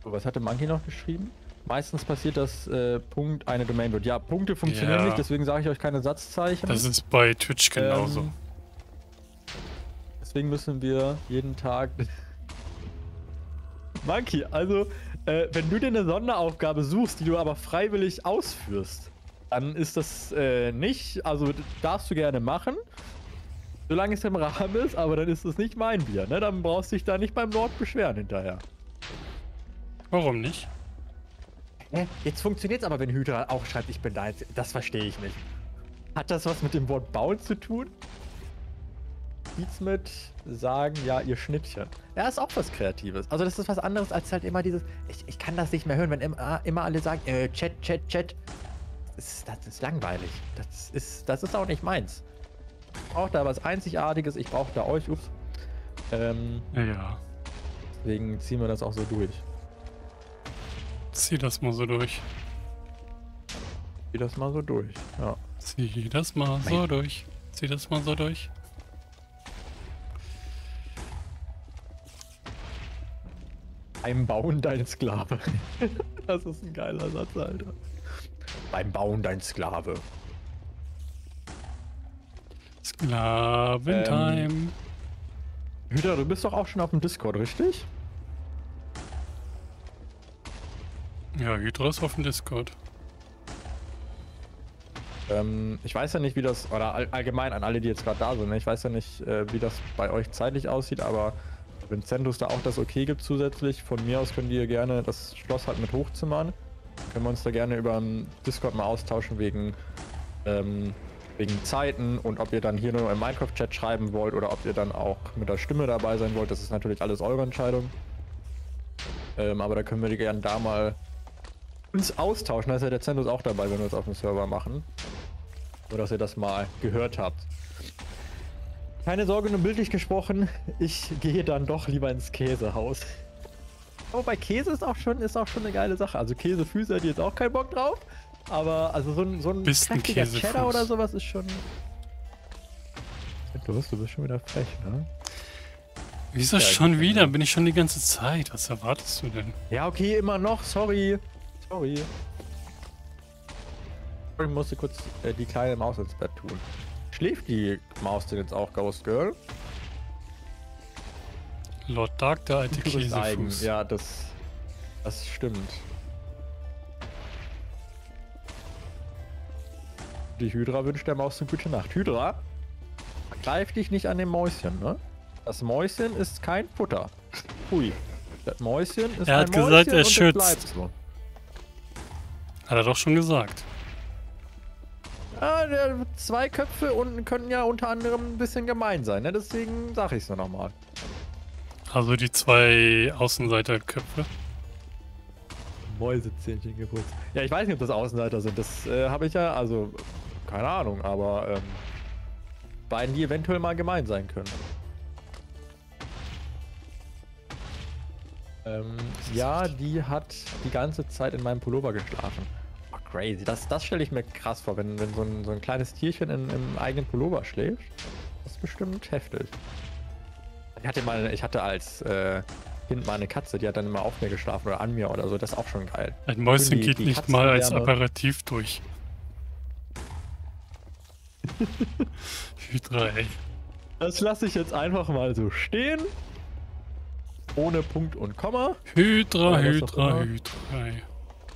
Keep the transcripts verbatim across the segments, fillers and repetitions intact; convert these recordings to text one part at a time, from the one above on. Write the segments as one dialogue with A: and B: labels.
A: So, was hatte Monkey noch geschrieben? Meistens passiert das, äh, Punkt eine Domain wird. Ja, Punkte funktionieren
B: Ja.
A: nicht, deswegen sage ich euch keine Satzzeichen.
B: Das ist bei Twitch genauso.
A: Ähm, deswegen müssen wir jeden Tag... Monkey, also, äh, wenn du dir eine Sonderaufgabe suchst, die du aber freiwillig ausführst, dann ist das äh, nicht, also darfst du gerne machen, solange es im Rahmen ist, aber dann ist es nicht mein Bier, ne? Dann brauchst du dich da nicht beim Lord beschweren hinterher.
B: Warum nicht?
A: Hä? Jetzt funktioniert es aber, wenn Hydra auch schreibt, ich bin da jetzt. Das verstehe ich nicht. Hat das was mit dem Wort bauen zu tun? Nichts mit sagen, ja, ihr Schnittchen. Ja, ist auch was Kreatives. Also das ist was anderes als halt immer dieses, ich, ich kann das nicht mehr hören, wenn immer, immer alle sagen, äh, Chat, Chat, Chat. Das ist, das ist langweilig. Das ist, das ist auch nicht meins. Ich brauche da was Einzigartiges, ich brauche da euch. Ups. Ähm,
B: Ja.
A: deswegen ziehen wir das auch so durch.
B: Zieh das mal so durch.
A: Zieh das mal so durch, ja.
B: Zieh das mal so
A: Nein.
B: durch. Zieh das mal so durch.
A: Beim Bauen dein Sklave. Das ist ein geiler Satz, Alter. Beim Bauen dein Sklave.
B: Sklaventime.
A: Ähm, Hydra, du bist doch auch schon auf dem Discord, richtig?
B: Ja, Hydra ist auf dem Discord.
A: Ähm, ich weiß ja nicht, wie das, oder all, allgemein an alle, die jetzt gerade da sind, ne? Ich weiß ja nicht, äh, wie das bei euch zeitlich aussieht, aber wenn Zentus da auch das Okay gibt zusätzlich, von mir aus könnt ihr gerne das Schloss halt mit hochzimmern. Können wir uns da gerne über den Discord mal austauschen wegen, ähm, wegen Zeiten und ob ihr dann hier nur im Minecraft-Chat schreiben wollt oder ob ihr dann auch mit der Stimme dabei sein wollt. Das ist natürlich alles eure Entscheidung. Ähm, aber da können wir gerne da mal uns austauschen. Da ist ja der Zentus auch dabei, wenn wir es auf dem Server machen. Nur, dass ihr das mal gehört habt. Keine Sorge, nur bildlich gesprochen, ich gehe dann doch lieber ins Käsehaus. Aber bei Käse ist auch schon, ist auch schon eine geile Sache. Also Käsefüße hätte ich jetzt auch keinen Bock drauf. Aber also so ein, so ein
B: Bist ein
A: kräftiger
B: Käsefuß.
A: Cheddar oder sowas ist schon... Du bist, du bist schon wieder frech, ne?
B: Wieso
A: Ja,
B: schon
A: gut,
B: wieder?
A: ja.
B: Bin ich schon die ganze Zeit? Was erwartest du denn?
A: Ja, okay, immer noch. Sorry. Sorry. Ich musste kurz äh, die kleine Maus ins Bett tun. Schläft die Maus denn jetzt auch, Ghost Girl?
B: Lord Dark, der alte
A: Du bist eigen.
B: Käsefuß.
A: Ja, das, das stimmt. Die Hydra wünscht der Maus eine gute Nacht. Hydra, greif dich nicht an dem Mäuschen, ne? Das Mäuschen ist kein Futter. Hui. Das Mäuschen ist
B: Er hat
A: ein
B: gesagt,
A: Mäuschen
B: er
A: und es
B: schützt.
A: bleibt so.
B: Hat er doch schon gesagt.
A: Ja, der, zwei Köpfe unten können ja unter anderem ein bisschen gemein sein, ne? Deswegen sag ich's nur nochmal.
B: Also die zwei Außenseiterköpfe.
A: Mäusezähnchen geputzt. Ja, ich weiß nicht, ob das Außenseiter sind. Das äh, habe ich ja, also, keine Ahnung, aber ähm, beiden, die eventuell mal gemein sein können. Ähm, ja, die hat die ganze Zeit in meinem Pullover geschlafen. Oh, crazy. Das, das stelle ich mir krass vor, wenn, wenn so, ein, so ein kleines Tierchen in, im eigenen Pullover schläft. Das ist bestimmt heftig. Ich hatte mal, ich hatte als äh, Kind mal eine Katze, die hat dann immer auf mir geschlafen oder an mir oder so. Das ist auch schon geil.
B: Ein Mäuschen
A: Die-
B: geht
A: die
B: nicht mal als
A: Katzenwärme.
B: Aperitif durch. Hydra, ey.
A: Das lasse ich jetzt einfach mal so stehen. Ohne Punkt und Komma.
B: Hydra,
A: Oder was auch
B: Hydra,
A: immer.
B: Hydra. ey.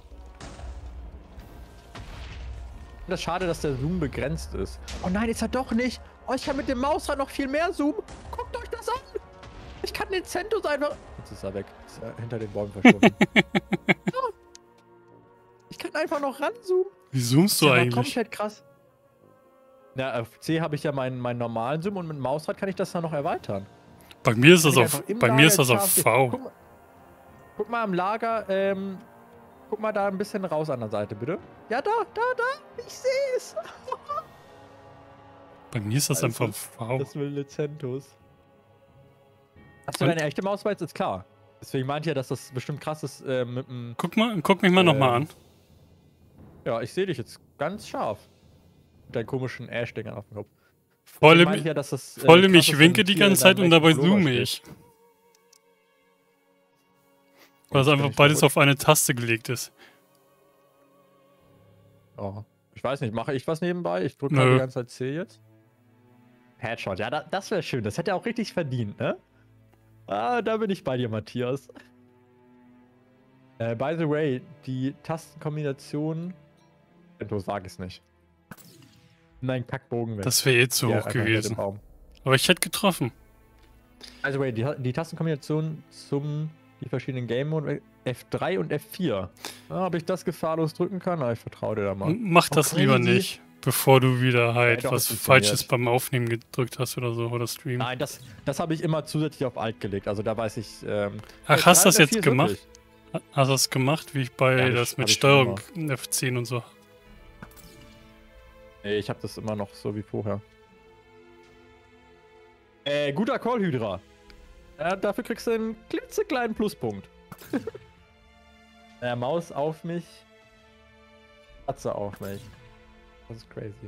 A: Das ist schade, dass der Zoom begrenzt ist. Oh nein, ist er doch nicht. Oh, ich kann mit dem Mausrad noch viel mehr zoomen. Guckt euch das an. Ich kann den Zentus einfach... Jetzt ist er weg. Ist er hinter den Bäumen verschwunden. Ja. Ich kann einfach noch ranzoomen.
B: Wie zoomst
A: Das
B: du
A: ist ja
B: eigentlich?
A: komplett krass. Ja, auf C habe ich ja meinen, meinen normalen Zoom und mit dem Mausrad kann ich das dann noch erweitern.
B: Bei mir ist das
A: Kann ich
B: auf,
A: einfach im
B: bei mir
A: Lager
B: ist das auf
A: scharf sehen.
B: V.
A: Guck mal, guck mal am Lager, ähm, guck mal da ein bisschen raus an der Seite, bitte. Ja, da, da, da, ich sehe es.
B: Bei mir ist das
A: Also,
B: einfach V.
A: Das will Zentus. Hast du
B: Und?
A: deine echte Maus jetzt? Ist klar. Deswegen meint ihr, dass das bestimmt krass ist äh, mit dem...
B: Guck mal, guck mich mal nochmal
A: Ähm,
B: an.
A: Ja, ich sehe dich jetzt ganz scharf. Mit deinen komischen Ash-Dingern auf dem Kopf.
B: Voll
A: Deswegen
B: im,
A: meinte ich ja, dass das, äh,
B: voll im
A: krass
B: ich
A: ist,
B: winke
A: wenn ein
B: die
A: Tier
B: ganze
A: in deinem
B: Zeit und dabei
A: echten Pullover
B: zoome
A: steht.
B: ich. Weil es einfach beides auf eine Taste gelegt ist.
A: Oh. Ich weiß nicht, mache ich was nebenbei? Ich drücke halt die ganze Zeit C jetzt. Headshot, ja, da, das wäre schön. Das hätte er auch richtig verdient, ne? Ah, da bin ich bei dir, Matthias. Äh, by the way, die Tastenkombination... Du sag es nicht. Nein, Kackbogen weg.
B: Das wäre eh zu
A: Ja,
B: hoch gewesen. Aber ich hätte getroffen.
A: Also, wait, die, die Tastenkombination zum die verschiedenen Game Mode F drei und F vier. Ah, ob ich das gefahrlos drücken kann? Ah, ich vertraue dir da mal.
B: Mach das
A: okay,
B: lieber nicht, bevor du wieder halt
A: ja, doch,
B: was Falsches beim Aufnehmen gedrückt hast oder so, oder Stream.
A: Nein, das, das habe ich immer zusätzlich auf Alt gelegt. Also da weiß ich. Ähm,
B: Ach, hast du das jetzt gemacht? Wirklich. Hast du das gemacht, wie ich bei ja, das, das mit Steuerung F zehn und so?
A: Nee, ich habe das immer noch so wie vorher. Äh, guter Call, Hydra. Ja, dafür kriegst du einen klitzekleinen Pluspunkt. äh, Maus auf mich. Katze auf mich. Das ist crazy.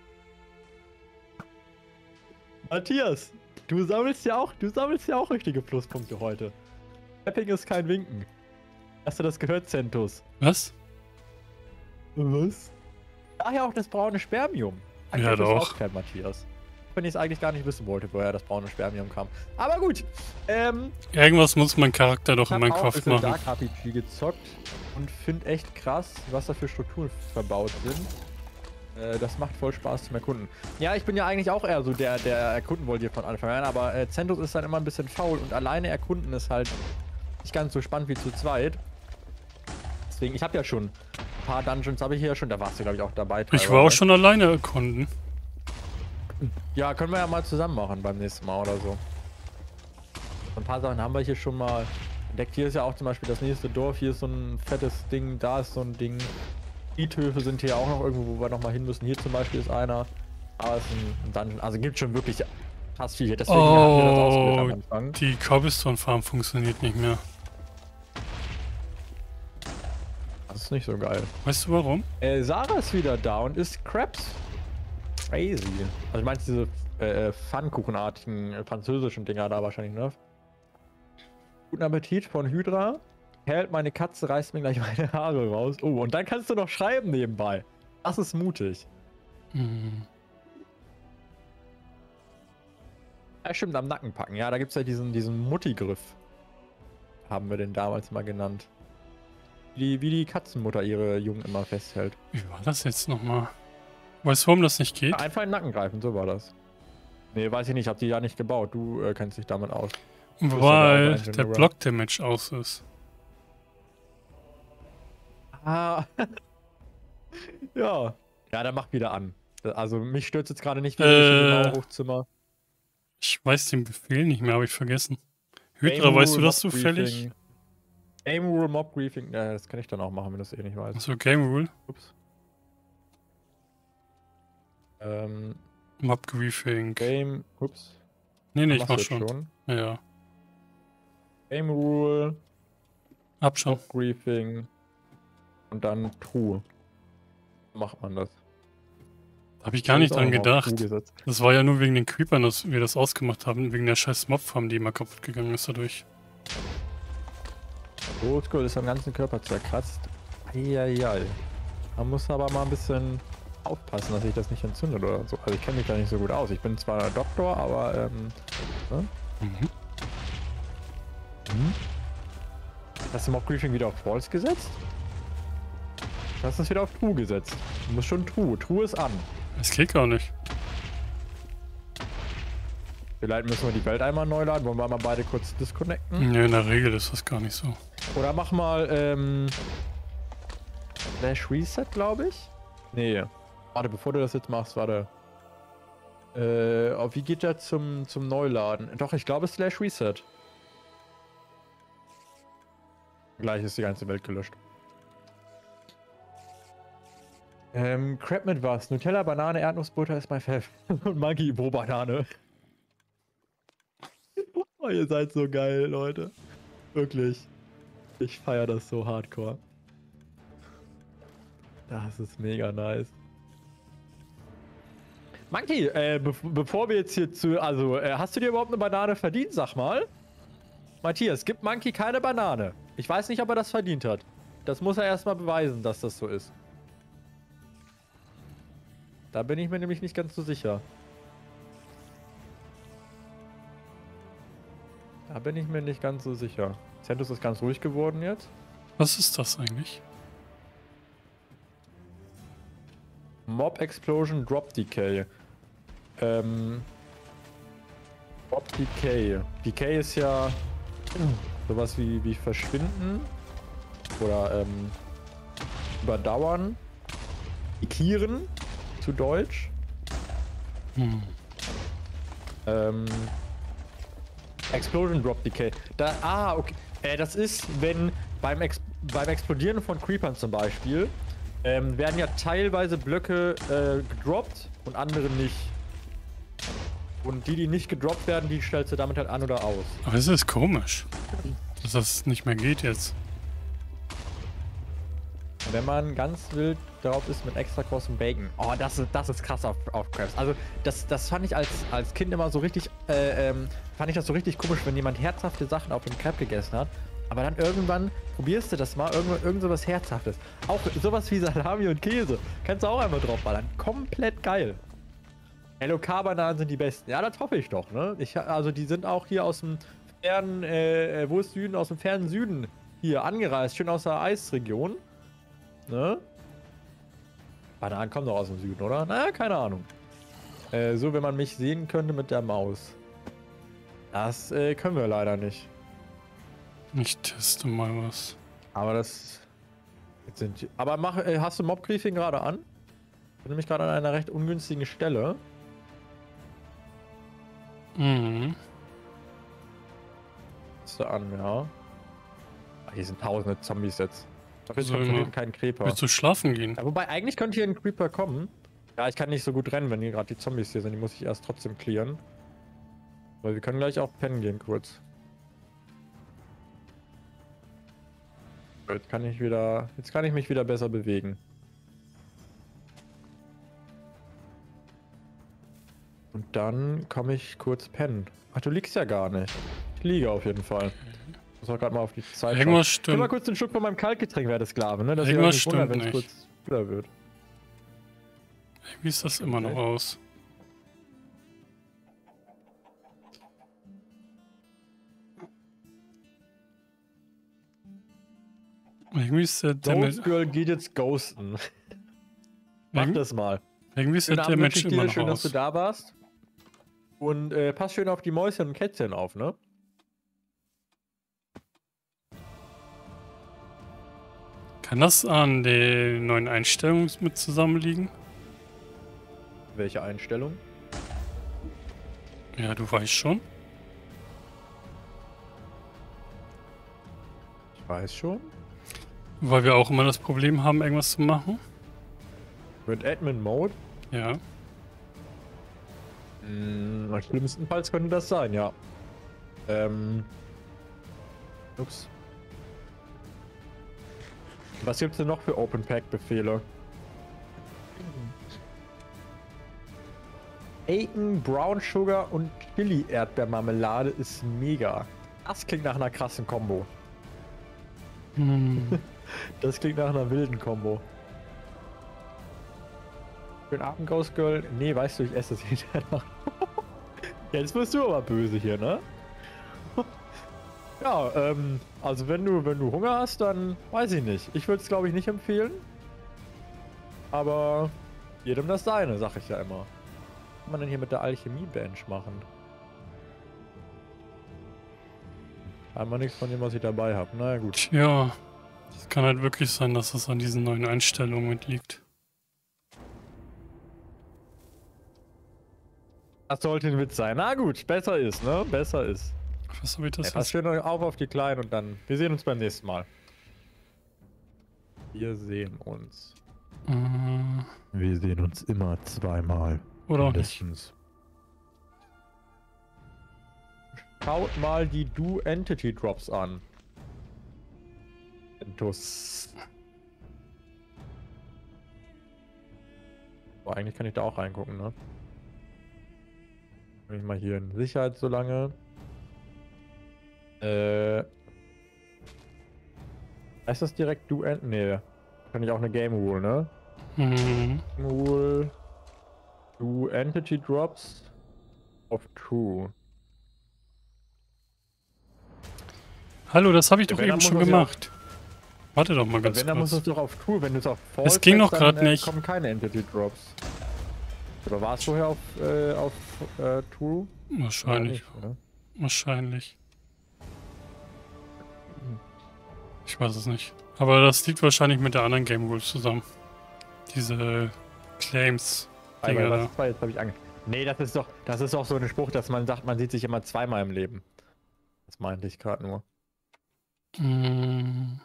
A: Matthias, du sammelst ja auch, du sammelst ja auch richtige Pluspunkte heute. Tapping ist kein Winken. Hast du das gehört, Centus?
B: Was?
A: Was? Daher auch das braune Spermium.
B: Eigentlich ja, doch.
A: Aufklärt, Matthias. Wenn ich es eigentlich gar nicht wissen wollte, woher das braune Spermium kam. Aber gut. Ähm,
B: Irgendwas muss mein Charakter doch in meinen Kopf machen.
A: Ich habe Dark R P G gezockt und finde echt krass, was da für Strukturen verbaut sind. Äh, das macht voll Spaß zum Erkunden. Ja, ich bin ja eigentlich auch eher so der, der erkunden wollte hier von Anfang an, aber äh, Centus ist dann immer ein bisschen faul und alleine erkunden ist halt nicht ganz so spannend wie zu zweit. Deswegen, ich habe ja schon ein paar Dungeons, habe ich hier schon, da warst du glaube ich auch dabei.
B: Ich war auch schon alleine erkunden.
A: Ja, können wir ja mal zusammen machen beim nächsten Mal oder so. Ein paar Sachen haben wir hier schon mal entdeckt. Hier ist ja auch zum Beispiel das nächste Dorf. Hier ist so ein fettes Ding. Da ist so ein Ding. Friedhöfe sind hier auch noch irgendwo, wo wir noch mal hin müssen. Hier zum Beispiel ist einer. Da ist ein Dungeon. Also gibt schon wirklich fast viel hier. Deswegen
B: oh,
A: haben wir das ausgewählt am Anfang.
B: Die Cobblestone Farm funktioniert nicht mehr.
A: Das ist nicht so geil.
B: Weißt du warum?
A: Äh, Sarah ist wieder da und isst Crabs. Crazy. Also ich meine diese äh, Pfannkuchenartigen äh, französischen Dinger da wahrscheinlich, ne? Guten Appetit von Hydra. Hält, meine Katze reißt mir gleich meine Haare raus. Oh, und dann kannst du noch schreiben nebenbei. Das ist mutig.
B: Hm.
A: Ja, stimmt, am Nacken packen. Ja, da gibt es ja diesen, diesen Mutti-Griff. Haben wir den damals mal genannt. Wie, wie die Katzenmutter ihre Jungen immer festhält.
B: Wie war das jetzt nochmal? Weißt du, warum das nicht geht?
A: Ja, einfach in den Nacken greifen, so war das. Nee, weiß ich nicht, hab die ja nicht gebaut. Du äh, kennst dich damit aus.
B: Weil der Block-Damage aus ist.
A: Ah. Ja. Ja, der macht wieder an. Also mich stürzt jetzt gerade nicht wieder
B: äh,
A: durch das Hochzimmer.
B: Ich weiß den Befehl nicht mehr, habe ich vergessen. Hydra, weißt du das zufällig?
A: Game Rule Mob Griefing. Ja, das kann ich dann auch machen, wenn du es eh nicht weißt.
B: Achso, Game Rule.
A: Ups. Ähm,
B: Mob Griefing.
A: Game. Ups.
B: Nee, nee, ich mach schon. schon. Ja.
A: Game Rule.
B: Hab schon.
A: Mob Griefing. Und dann True. Macht man das.
B: Da hab ich gar nicht dran gedacht. Das war ja nur wegen den Creepern, dass wir das ausgemacht haben. Wegen der scheiß Mob-Farm, die immer kaputt gegangen ist dadurch.
A: Oldschool ist am ganzen Körper zerkratzt. Eieiei. Man muss aber mal ein bisschen aufpassen, dass sich das nicht entzündet oder so. Also ich kenne mich da nicht so gut aus. Ich bin zwar Doktor, aber ähm. Ne?
B: Mhm.
A: Mhm. Hast du Mob Griefing wieder auf False gesetzt? Du hast das wieder auf True gesetzt. Du musst schon True. True ist an.
B: Es geht gar nicht.
A: Vielleicht müssen wir die Welt einmal neu laden. Wollen wir mal beide kurz disconnecten?
B: Ja, in der Regel ist das gar nicht so.
A: Oder mach mal, ähm... Slash Reset, glaube ich? Nee. Warte, bevor du das jetzt machst, warte. Äh, oh, wie geht der zum, zum Neuladen? Doch, ich glaube Slash Reset. Gleich ist die ganze Welt gelöscht. Ähm, Crab mit was? Nutella, Banane, Erdnussbutter ist mein Pfeff. Und Maggi, wo Banane? Oh, ihr seid so geil, Leute. Wirklich. Ich feiere das so hardcore. Das ist mega nice. Monkey, äh, be bevor wir jetzt hier zu... Also, äh, hast du dir überhaupt eine Banane verdient, sag mal? Matthias, gib Monkey keine Banane. Ich weiß nicht, ob er das verdient hat. Das muss er erstmal beweisen, dass das so ist. Da bin ich mir nämlich nicht ganz so sicher. Da bin ich mir nicht ganz so sicher. Zentus ist ganz ruhig geworden jetzt.
B: Was ist das eigentlich?
A: Mob Explosion Drop Decay. Ähm... Drop Decay. Decay ist ja sowas wie, wie Verschwinden. Oder, ähm... Überdauern. Ikieren. Zu Deutsch.
B: Hm.
A: Ähm... Explosion Drop Decay. Da, ah, okay. Äh, das ist, wenn beim, Ex beim Explodieren von Creepern zum Beispiel, ähm, werden ja teilweise Blöcke äh, gedroppt und andere nicht. Und die, die nicht gedroppt werden, die stellst du damit halt an oder aus.
B: Aber es ist komisch, dass das nicht mehr geht jetzt.
A: Wenn man ganz wild darauf ist mit extra großem Bacon. Oh, das ist, das ist krass auf, auf Crabs. Also, das, das fand ich als, als Kind immer so richtig, äh, ähm, fand ich das so richtig komisch, wenn jemand herzhafte Sachen auf dem Crab gegessen hat. Aber dann irgendwann probierst du das mal, irgend, irgend sowas Herzhaftes. Auch sowas wie Salami und Käse. Kannst du auch einmal draufballern. Komplett geil. L O K-Bananen sind die besten. Ja, das hoffe ich doch, ne? Ich, also, die sind auch hier aus dem fernen, äh, wo ist Süden? Aus dem fernen Süden hier angereist. Schön aus der Eisregion. Ne? Bananen kommen doch aus dem Süden, oder? Naja, keine Ahnung. Äh, so, wenn man mich sehen könnte mit der Maus. Das äh, können wir leider nicht.
B: Ich teste mal was.
A: Aber das... Jetzt sind die, aber mach, äh, hast du Mob-Griefing gerade an? Ich bin nämlich gerade an einer recht ungünstigen Stelle.
B: Mhm.
A: Hast du an, ja. Ach, hier sind tausende Zombies jetzt. Dafür
B: So,
A: kommt von hinten kein Creeper.
B: Willst du schlafen gehen?
A: Ja, wobei, eigentlich könnte hier ein Creeper kommen. Ja, ich kann nicht so gut rennen, wenn hier gerade die Zombies hier sind. Die muss ich erst trotzdem clearen. Weil wir können gleich auch pennen gehen, kurz. Jetzt kann ich wieder... Jetzt kann ich mich wieder besser bewegen. Und dann komme ich kurz pennen. Ach, du liegst ja gar nicht. Ich liege auf jeden Fall. Ich muss auch gerade mal auf die Zeit
B: Irgendwas
A: schauen.
B: stimmt.
A: Ich will mal kurz den Schluck von meinem Kaltgetränk, werde Sklave, ne? Dass
B: Irgendwas
A: ich
B: stimmt
A: wundert,
B: nicht.
A: Kurz kühler wird.
B: Wie ist das immer noch aus? Irgendwie ist der Damage...
A: Ghost Girl geht jetzt ghosten. Mach
B: Irgendwie,
A: das mal.
B: irgendwie ist der
A: Schönen Abend
B: Damage
A: wünsche ich
B: immer
A: dir,
B: noch
A: schön,
B: aus.
A: dass du da warst. Und äh, pass schön auf die Mäuschen und Kätzchen auf, ne?
B: Kann das an den neuen Einstellungen mit zusammenliegen?
A: Welche Einstellung?
B: Ja, du weißt schon.
A: Ich weiß schon.
B: Weil wir auch immer das Problem haben, irgendwas zu machen.
A: Mit Admin Mode?
B: Ja.
A: Hm, schlimmstenfalls könnte das sein, ja. Ähm. Ups. Was gibt's denn noch für Open Pack Befehle? Bacon, Brown Sugar und Chili Erdbeermarmelade ist mega. Das klingt nach einer krassen Kombo.
B: Hm.
A: Das klingt nach einer wilden Kombo. Schönen Abend, Ghost Girl. Nee, weißt du, ich esse es hinterher noch. Jetzt wirst du aber böse hier, ne? Ja, ähm, also wenn du, wenn du Hunger hast, dann weiß ich nicht. Ich würde es, glaube ich, nicht empfehlen. Aber jedem das seine, sag ich ja immer. Was kann man denn hier mit der Alchemie-Bench machen? Einmal nichts von dem, was ich dabei habe. Na ja, gut.
B: Ja, es kann halt wirklich sein, dass das an diesen neuen Einstellungen mit liegt.
A: Das sollte ein Witz sein. Na gut, besser ist, ne? Besser ist.
B: Was habe ich das
A: Ja, pass schön auf auf die Kleinen und dann... Wir sehen uns beim nächsten Mal. Wir sehen uns.
B: Äh,
A: Wir sehen uns immer zweimal.
B: oder auch nicht.
A: Mindestens. Schaut mal die Do Entity Drops an. Entus. Oh, eigentlich kann ich da auch reingucken, ne? Bin ich mal hier in Sicherheit so lange. Äh. Heißt das direkt du end? Nee. Kann ich auch eine Game Rule, ne?
B: Mhm.
A: Game Rule. Do Entity Drops of True.
B: Hallo, das habe ich
A: Ja,
B: doch
A: wenn,
B: eben schon
A: ja
B: gemacht. Warte doch mal ganz
A: wenn, dann muss
B: kurz.
A: es doch auf True. Wenn du es auf False
B: Es ging doch
A: setzt,
B: gerade
A: dann, äh,
B: nicht.
A: kommen keine Entity Drops. Oder war es vorher auf, äh, auf äh, True?
B: Wahrscheinlich.
A: Nicht, oder?
B: Wahrscheinlich. Ich weiß es nicht. Aber das liegt wahrscheinlich mit der anderen Game Rules zusammen. Diese Claims.
A: Aber was war jetzt, habe ich ange... Nee, das ist doch, das ist doch so ein Spruch, dass man sagt, man sieht sich immer zweimal im Leben. Das meinte ich gerade nur.
B: Mm.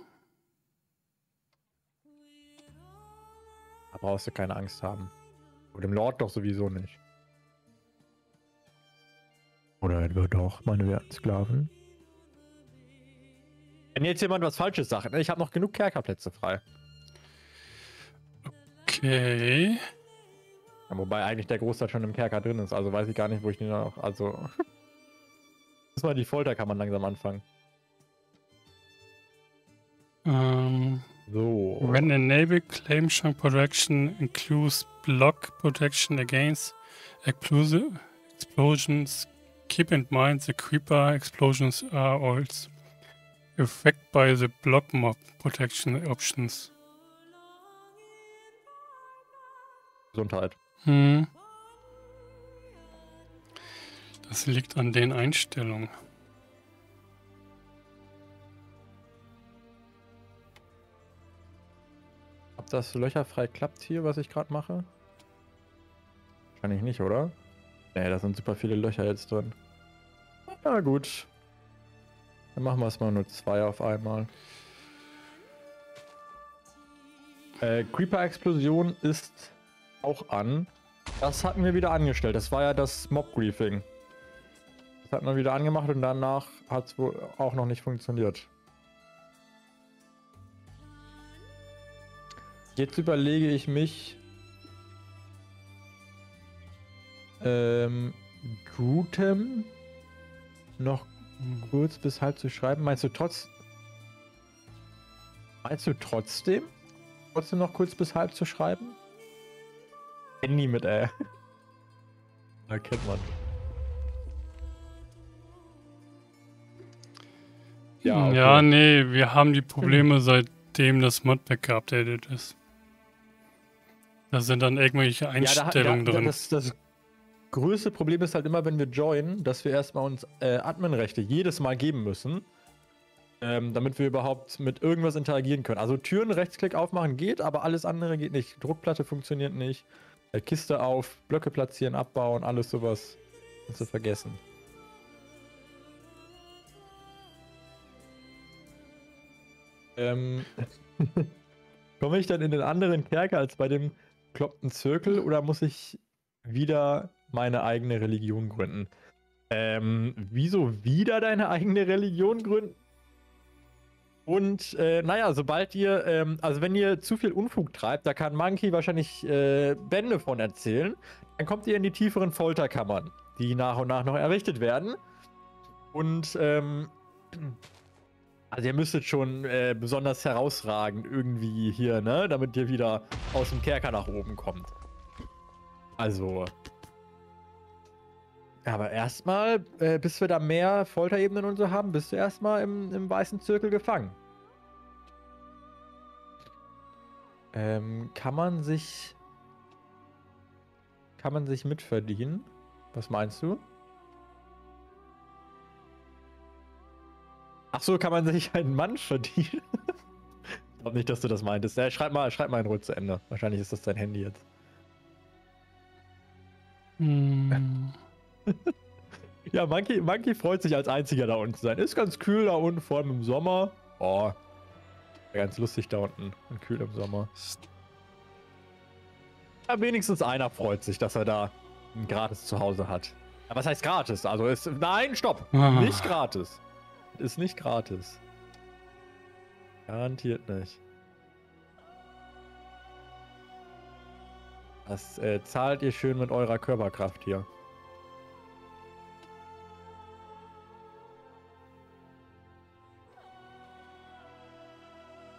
A: Da brauchst du keine Angst haben. Und dem Lord doch sowieso nicht. Oder etwa doch, meine werten Sklaven? Wenn jetzt jemand was Falsches sagt, ich habe noch genug Kerkerplätze frei.
B: Okay.
A: Ja, wobei eigentlich der Großteil schon im Kerker drin ist, also weiß ich gar nicht, wo ich den noch. Also. Das mal die Folter kann man langsam anfangen.
B: Ähm.
A: So.
B: When enable claim chunk protection includes block protection against explosive explosions. Keep in mind the creeper explosions are also affected by the block mob protection options.
A: Gesundheit.
B: Hm. Das liegt an den Einstellungen.
A: Ob das löcherfrei klappt hier, was ich gerade mache? Wahrscheinlich nicht, oder? Nee, da sind super viele Löcher jetzt drin. Na gut. Dann machen wir es mal nur zwei auf einmal. Äh, Creeper-Explosion ist auch an. Das hatten wir wieder angestellt. Das war ja das Mob-Griefing. Das hat man wieder angemacht und danach hat es wohl auch noch nicht funktioniert. Jetzt überlege ich mich, ähm, Drutem noch kurz bis halb zu schreiben. Meinst du trotz... Meinst du trotzdem? Trotzdem noch kurz bis halb zu schreiben? Handy mit, ey. Da kennt man.
B: Ja, okay. Ja, nee, wir haben die Probleme, seitdem das Modpack geupdatet ist. Da sind dann irgendwelche Einstellungen ja, da, da,
A: drin. Das, das größte Problem ist halt immer, wenn wir joinen, dass wir erstmal uns äh, Adminrechte jedes Mal geben müssen, ähm, damit wir überhaupt mit irgendwas interagieren können. Also Türen, Rechtsklick aufmachen geht, aber alles andere geht nicht. Druckplatte funktioniert nicht. Äh, Kiste auf, Blöcke platzieren, abbauen, alles sowas. Kannst du vergessen. Ähm, komme ich dann in den anderen Kerker als bei dem bekloppten Zirkel oder muss ich wieder meine eigene Religion gründen? Ähm, wieso wieder deine eigene Religion gründen? Und, äh, naja, sobald ihr, ähm, also wenn ihr zu viel Unfug treibt, da kann Monkey wahrscheinlich äh, Bände von erzählen, dann kommt ihr in die tieferen Folterkammern, die nach und nach noch errichtet werden. Und, ähm, also ihr müsstet schon äh, besonders herausragend irgendwie hier, ne, damit ihr wieder aus dem Kerker nach oben kommt. Also. Aber erstmal, äh, bis wir da mehr Folterebenen und so haben, bist du erstmal im, im weißen Zirkel gefangen. Ähm, kann man sich... Kann man sich mitverdienen? Was meinst du? Ach so, kann man sich einen Mann verdienen? Ich glaube nicht, dass du das meintest. Ja, schreib mal, schreib mal in Ruhe zu Ende. Wahrscheinlich ist das dein Handy jetzt.
B: Hm.
A: Ja, Monkey, Monkey freut sich als einziger da unten zu sein. Ist ganz kühl da unten, vor allem im Sommer. Oh, ganz lustig da unten und kühl im Sommer. Ja, wenigstens einer freut sich, dass er da ein gratis Zuhause hat. Aber was heißt gratis? Also ist... Nein, stopp!
B: Ah.
A: Nicht gratis. Ist nicht gratis. Garantiert nicht. Das äh, zahlt ihr schön mit eurer Körperkraft hier.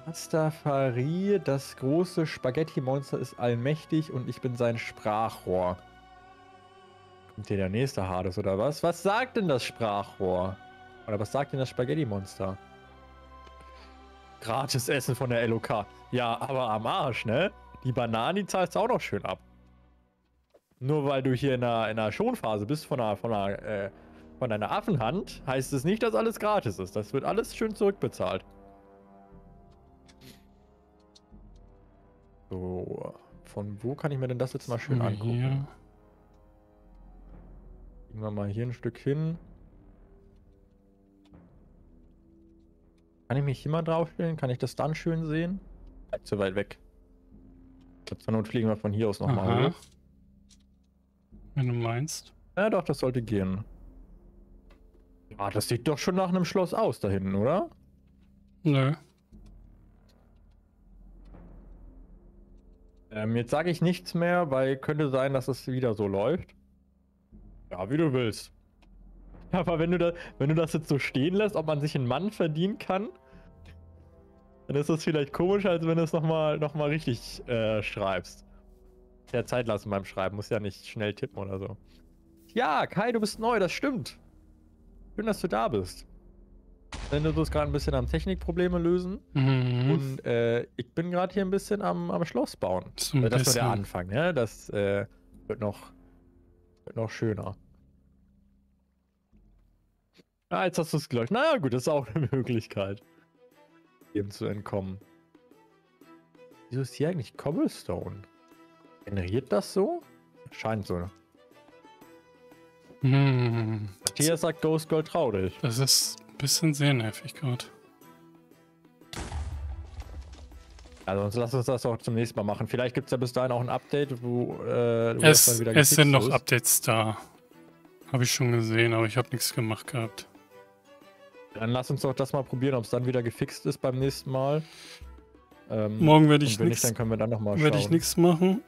A: Rastafari, das große Spaghetti-Monster ist allmächtig und ich bin sein Sprachrohr. Kommt hier der nächste Hades oder was? Was sagt denn das Sprachrohr? Oder was sagt denn das Spaghetti-Monster? Gratis Essen von der L O K. Ja, aber am Arsch, ne? Die Bananen, die zahlst du auch noch schön ab. Nur weil du hier in einer, in einer Schonphase bist von einer, von, einer, äh, von einer Affenhand, heißt es nicht, dass alles gratis ist. Das wird alles schön zurückbezahlt. So, von wo kann ich mir denn das jetzt mal schön angucken?
B: Hier.
A: Gehen wir mal hier ein Stück hin. Kann ich mich hier mal draufstellen? Kann ich das dann schön sehen? Halt zu weit weg. Zur Not fliegen wir von hier aus nochmal hoch.
B: Wenn du meinst.
A: Ja doch, das sollte gehen. Ja, das sieht doch schon nach einem Schloss aus da hinten, oder?
B: Nö.
A: Ähm, jetzt sage ich nichts mehr, weil könnte sein, dass es wieder so läuft. Ja, wie du willst. Aber wenn du, da, wenn du das jetzt so stehen lässt, ob man sich einen Mann verdienen kann, dann ist das vielleicht komisch, als wenn du es nochmal noch mal richtig äh, schreibst. Ja, Zeit lassen beim Schreiben, muss ja nicht schnell tippen oder so. Ja, Kai, du bist neu, das stimmt. Schön, dass du da bist. Wenn du es gerade ein bisschen am Technikprobleme lösen.
B: Mhm.
A: Und äh, ich bin gerade hier ein bisschen am, am Schloss bauen.
B: So ein
A: das ist nur der
B: bisschen.
A: Anfang, ne? Das äh, wird, noch, wird noch schöner. Ah, jetzt hast du es gelöscht. Naja, gut, das ist auch eine Möglichkeit, dem zu entkommen. Wieso ist hier eigentlich Cobblestone? Generiert das so? Scheint so.
B: Hm.
A: Matthias sagt Ghost Gold trau dich.
B: Das ist ein bisschen sehr nervig gerade.
A: Also sonst lass uns das auch zum nächsten Mal machen. Vielleicht gibt es ja bis dahin auch ein Update, wo, äh, wo
B: Es,
A: das dann wieder
B: es sind noch
A: ist.
B: Updates da. Habe ich schon gesehen, aber ich habe nichts gemacht gehabt.
A: Dann lass uns doch das mal probieren, ob es dann wieder gefixt ist beim nächsten Mal. Ähm,
B: Morgen werde ich
A: und wenn
B: nichts
A: nicht, dann können wir dann nochmal schauen.
B: werde ich nichts machen.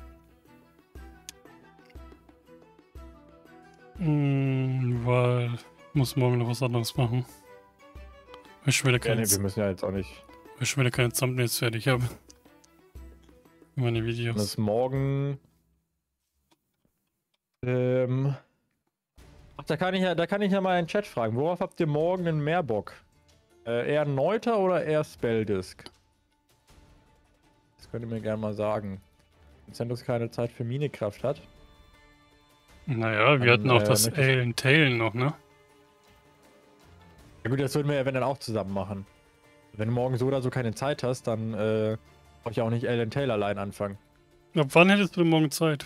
B: Hm, weil ich muss morgen noch was anderes machen. Weil ich schon wieder
A: Ja,
B: keine,
A: nee, wir müssen ja jetzt auch nicht.
B: weil ich schon wieder keine Thumbnails fertig habe. Für meine Videos.
A: Das morgen. Ähm. Ach, da kann ich ja, da kann ich ja mal in den Chat fragen. Worauf habt ihr morgen denn mehr Bock? Äh, eher Neuter oder eher Spelldisk? Das könnt ihr mir gerne mal sagen. Wenn Zentus keine Zeit für Minecraft hat.
B: Naja, wir
A: Dann,
B: hatten auch
A: äh,
B: das
A: möchte ich-
B: Alien Tale noch, ne?
A: Ja gut, das würden wir ja wenn dann auch zusammen machen. Wenn du morgen so oder so keine Zeit hast, dann äh, brauche ich auch nicht Alan Taylor allein anfangen.
B: Ab wann hättest du denn morgen Zeit?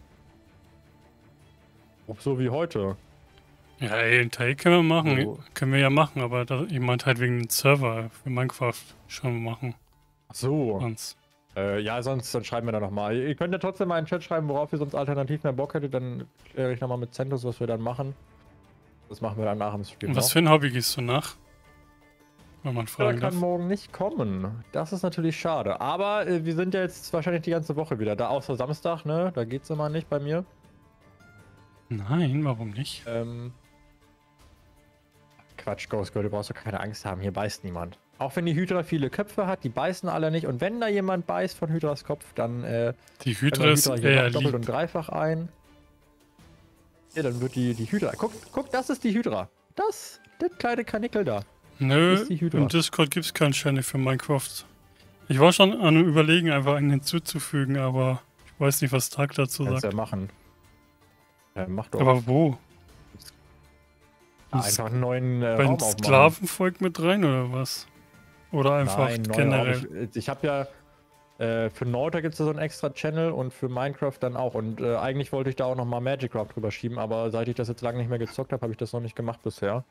A: Ob so wie heute.
B: Ja, Alien Tale können wir machen.
A: So.
B: Können wir ja machen, aber da, ich meinte halt wegen dem Server für Minecraft schon machen.
A: Ach so.
B: Sonst.
A: Äh, ja, sonst dann schreiben wir da nochmal. Ihr könnt ja trotzdem mal in den Chat schreiben, worauf ihr sonst alternativ mehr Bock hättet. Dann kläre ich nochmal mit Zentus, was wir dann machen. Das machen wir dann nach dem Stream.
B: Und was
A: noch.
B: für ein Hobby gehst du nach? Wenn man
A: Der
B: fragen
A: kann
B: darf.
A: morgen nicht kommen. Das ist natürlich schade. Aber äh, wir sind ja jetzt wahrscheinlich die ganze Woche wieder da, außer Samstag, ne? Da geht's immer nicht bei mir.
B: Nein, warum nicht?
A: Ähm. Quatsch, Ghost Girl, du brauchst doch keine Angst haben. Hier beißt niemand. Auch wenn die Hydra viele Köpfe hat, die beißen alle nicht. Und wenn da jemand beißt von Hydras Kopf, dann äh,
B: Die
A: können
B: Hydra
A: wir
B: ist
A: Hydra hier
B: eher
A: noch doppelt
B: lieb.
A: und dreifach ein. Ja, dann wird die, die Hydra. Guck, guck, das ist die Hydra. Das, das kleine Kanickel da.
B: Nö,
A: ist die Hydra.
B: im Discord gibt es keinen Channel für Minecraft. Ich war schon an dem Überlegen, einfach einen hinzuzufügen, aber ich weiß nicht, was Tag dazu
A: Kannst
B: sagt.
A: ja machen. Ja, mach doch.
B: Aber wo?
A: Ja, einfach einen neuen äh,
B: Beim
A: Raum aufmachen.
B: Sklavenvolk mit rein oder was? Oder einfach
A: Nein, neuer
B: generell?
A: Raum. Ich, ich habe ja äh, für Norder gibt es ja so einen extra Channel und für Minecraft dann auch. Und äh, eigentlich wollte ich da auch nochmal Magic Craft drüber schieben, aber seit ich das jetzt lange nicht mehr gezockt habe, habe ich das noch nicht gemacht bisher.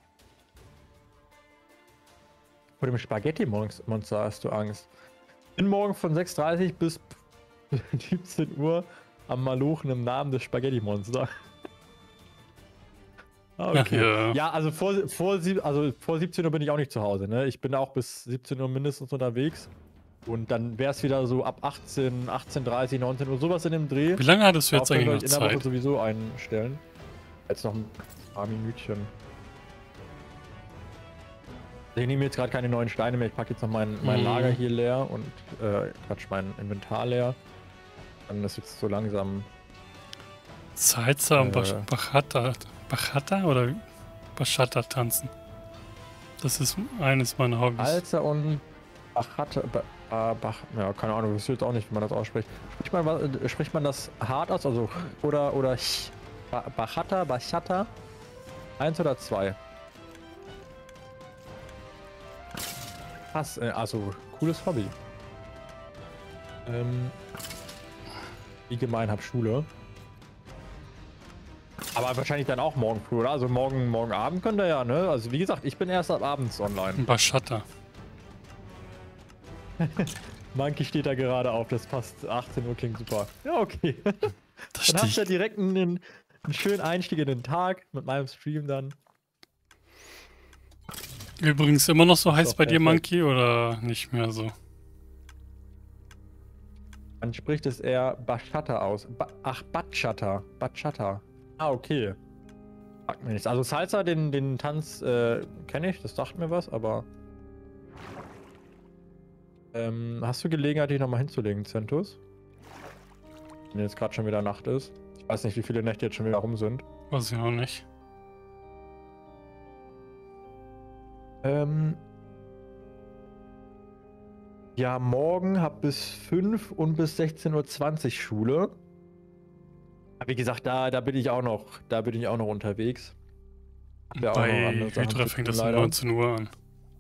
A: Vor dem Spaghetti-Monster hast du Angst. Bin morgen von sechs Uhr dreißig bis siebzehn Uhr am Malochen im Namen des Spaghetti-Monster. Ah,
B: Ach
A: okay.
B: ja.
A: Ja, also vor, vor, sieb- also vor siebzehn Uhr bin ich auch nicht zu Hause. Ne? Ich bin auch bis siebzehn Uhr mindestens unterwegs. Und dann wäre es wieder so ab achtzehn, achtzehn Uhr dreißig, neunzehn Uhr, sowas in dem Dreh.
B: Wie lange hattest du
A: Darauf
B: jetzt
A: könnt ihr
B: eigentlich
A: euch
B: noch
A: in der Woche
B: Zeit?
A: sowieso einstellen. Jetzt noch ein paar Minütchen. Ich nehme jetzt gerade keine neuen Steine mehr. Ich packe jetzt noch mein, mein
B: Mhm.
A: Lager hier leer und äh, Quatsch, mein Inventar leer. Dann ist jetzt so langsam.
B: Salsa und
A: Äh.
B: Bachata. Bachata oder Bachata tanzen? Das ist eines meiner Hobbys.
A: Salsa und Bachata. Ba, äh, Bach, ja, keine Ahnung, ich weiß jetzt auch nicht, wie man das ausspricht. Spricht man, äh, spricht man das hart aus? Also, oder, oder ba, Bachata, Bachata? Eins oder zwei? Krass, äh, also, cooles Hobby. Ähm, wie gemein hab Schule. Aber wahrscheinlich dann auch morgen früh, oder? Also morgen, morgen Abend könnt ihr ja, ne? Also wie gesagt, ich bin erst ab abends online.
B: Bachata.
A: Monkey steht da gerade auf, das passt. achtzehn Uhr klingt super. Ja, okay.
B: Das
A: Dann hast du ja
B: sticht.
A: direkt einen, einen schönen Einstieg in den Tag mit meinem Stream dann.
B: Übrigens immer noch so
A: Ist
B: heiß
A: doch
B: bei dir,
A: perfekt.
B: Monkey, oder nicht mehr so?
A: Man spricht es eher Bachata aus. Ba Ach, Bachata. Bachata. Ah, okay. Sagt mir nichts. Also Salsa, den, den Tanz äh, kenne ich, das sagt mir was, aber... Ähm, hast du Gelegenheit, dich nochmal hinzulegen, Zentus? Wenn jetzt gerade schon wieder Nacht ist. Ich weiß nicht, wie viele Nächte jetzt schon wieder rum sind.
B: Weiß ich auch nicht.
A: Ähm... Ja, morgen hab bis fünf und bis sechzehn Uhr zwanzig Schule. Aber wie gesagt, da, da bin ich auch noch, da bin ich auch noch unterwegs. Hab ja auch noch
B: Bei
A: andere Sachen
B: Hydra
A: zu
B: fängt
A: tun,
B: das um
A: leider.
B: neunzehn Uhr an.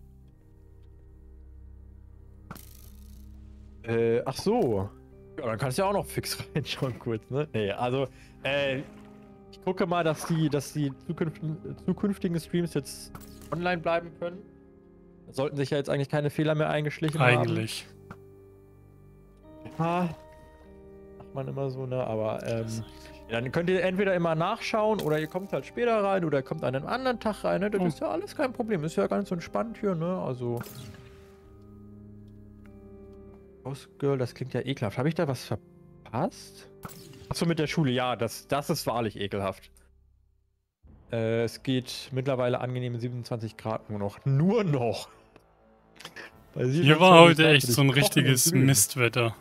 A: Äh, ach so. Ja, dann kannst du ja auch noch fix reinschauen kurz, ne? Nee, also, äh, ich gucke mal, dass die, dass die zukünftigen, zukünftigen Streams jetzt online bleiben können. Da sollten sich ja jetzt eigentlich keine Fehler mehr eingeschlichen
B: Eigentlich.
A: haben. Ja, macht man immer so, ne? Aber, ähm, ja, dann könnt ihr entweder immer nachschauen oder ihr kommt halt später rein oder ihr kommt an einem anderen Tag rein, ne? Das
B: Oh.
A: ist ja alles kein Problem. Ist ja ganz entspannt hier, ne? Also. Ghost Girl, das klingt ja ekelhaft. Habe ich da was verpasst? Achso, mit der Schule, ja, das, das ist wahrlich ekelhaft. Äh, es geht mittlerweile angenehme siebenundzwanzig Grad nur noch. Nur noch. Bei
B: Hier war
A: siebenundzwanzig
B: heute
A: Grad
B: echt
A: würde
B: so ein
A: ich kochen und
B: richtiges
A: glühen.
B: Mistwetter.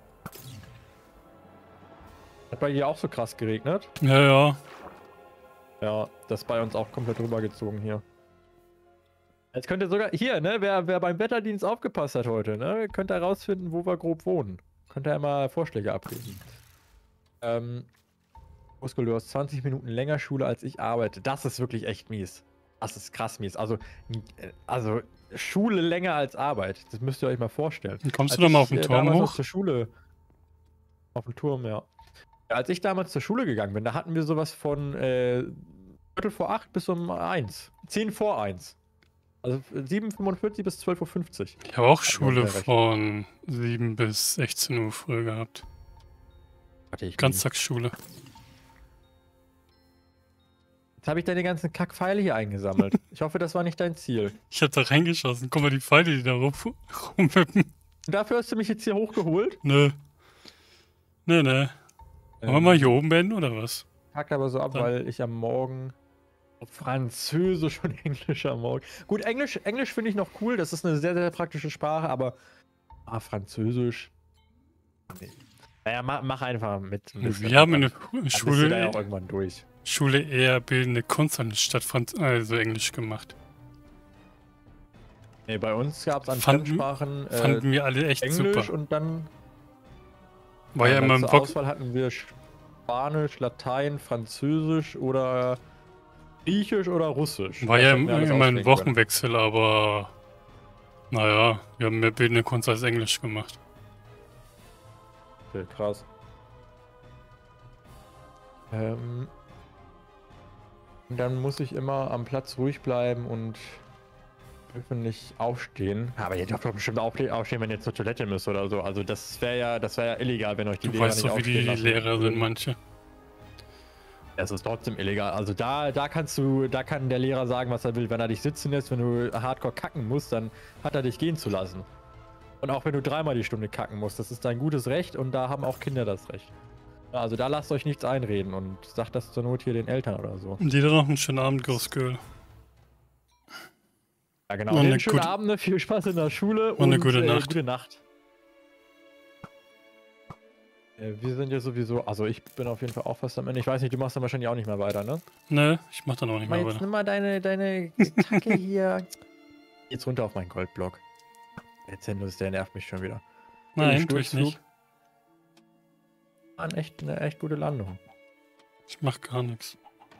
A: Hat bei dir auch so krass geregnet?
B: Ja, ja.
A: Ja, das ist bei uns auch komplett rübergezogen hier. Jetzt könnt ihr sogar, hier, ne, wer, wer beim Wetterdienst aufgepasst hat heute, ne, könnt ihr herausfinden, wo wir grob wohnen. Könnt ihr ja mal Vorschläge abgeben. Ähm, Muskel, du hast zwanzig Minuten länger Schule, als ich arbeite. Das ist wirklich echt mies. Das ist krass mies. Also, äh, also Schule länger als Arbeit. Das müsst ihr euch mal vorstellen.
B: Dann kommst
A: Als
B: du doch mal auf
A: ich,
B: den
A: äh,
B: Turm
A: damals noch
B: hoch?
A: zur Schule. Auf dem Turm, ja. Ja, als ich damals zur Schule gegangen bin, da hatten wir sowas von äh, Viertel vor acht bis um eins. Zehn vor eins. Also sieben Uhr fünfundvierzig bis zwölf Uhr fünfzig.
B: Ich habe auch
A: Hat mir
B: Schule
A: sehr recht.
B: von sieben bis sechzehn Uhr früh gehabt.
A: Hatte ich nie.
B: Ganztagsschule.
A: Jetzt habe ich deine ganzen Kackpfeile hier eingesammelt. Ich hoffe, das war nicht dein Ziel.
B: Ich hab da reingeschossen. Guck mal, die Pfeile, die da rum, rumwippen.
A: Und dafür hast du mich jetzt hier hochgeholt?
B: Nö. Nö, nö. Wollen wir mal hier oben beenden, oder was?
A: Kackt aber so ab,
B: Dann-
A: weil ich am Morgen auf Französisch und Englisch am Morgen. Gut, Englisch, Englisch finde ich noch cool. Das ist eine sehr, sehr praktische Sprache, aber ah, Französisch. Nee. Naja, mach, mach einfach mit. ein bisschen.
B: Wir haben in der
A: Dann bist du da ja
B: Schule,
A: auch irgendwann durch.
B: Schule eher bildende Kunst anstatt Franz also Englisch gemacht.
A: Nee, bei uns gab es an
B: Fanden-
A: Fremdsprachen äh,
B: Fanden wir alle echt
A: Englisch
B: super.
A: und dann
B: War ja
A: äh,
B: immer im
A: zur
B: Bock.
A: Auswahl hatten wir Spanisch, Latein, Französisch oder Griechisch oder Russisch.
B: War
A: Das
B: ja
A: hätten
B: im-
A: wir alles
B: immer ein
A: auswählen können.
B: Wochenwechsel, aber naja, wir haben mehr bildende Kunst als Englisch gemacht.
A: Okay, krass. Ähm, und dann muss ich immer am Platz ruhig bleiben und dürfen nicht aufstehen. Aber ihr dürft doch bestimmt aufle- aufstehen, wenn ihr zur Toilette müsst oder so. Also das wäre ja, das wäre ja illegal, wenn euch die
B: Du
A: Lehrer
B: weißt
A: nicht
B: doch, wie
A: aufstehen
B: die
A: lassen
B: Lehrer sind,
A: würden.
B: manche.
A: Es ist trotzdem illegal. Also da, da kannst du, da kann der Lehrer sagen, was er will. Wenn er dich sitzen lässt, wenn du hardcore kacken musst, dann hat er dich gehen zu lassen. Und auch wenn du dreimal die Stunde kacken musst, das ist dein gutes Recht und da haben auch Kinder das Recht. Also da lasst euch nichts einreden und sagt das zur Not hier den Eltern oder so.
B: Und jeder noch einen schönen Abend, Ghost Girl.
A: Ja, genau.
B: Und
A: Und
B: eine
A: einen schönen
B: gute-
A: Abend, ne? Viel Spaß in der Schule
B: Und eine gute
A: äh,
B: Nacht.
A: Gute Nacht. Äh, wir sind ja sowieso, also ich bin auf jeden Fall auch fast am Ende. Ich weiß nicht, du machst dann wahrscheinlich auch nicht mehr weiter, ne?
B: Ne, ich mach dann auch nicht
A: Mach
B: mehr
A: jetzt
B: weiter.
A: nimm mal deine, deine Kacke hier. Jetzt runter auf meinen Goldblock. Der Zendus, der nervt mich schon wieder.
B: Nein, tue ich nicht.
A: War echt eine echt gute Landung.
B: Ich mach gar nichts.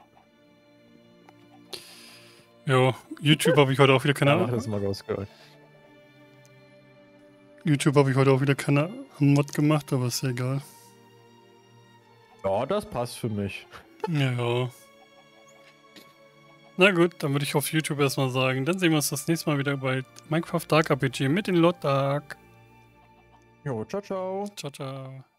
B: Jo, YouTube habe ich heute auch wieder keine
A: Ja, mach
B: Ahnung.
A: das mal rausgehört.
B: YouTube habe ich heute auch wieder keine Mod gemacht, aber ist ja egal.
A: Ja, das passt für mich.
B: Ja, ja. Na gut, dann würde ich auf YouTube erstmal sagen. Dann sehen wir uns das nächste Mal wieder bei Minecraft Dark R P G mit den Lotdark.
A: Jo, ciao, ciao.
B: Ciao, ciao.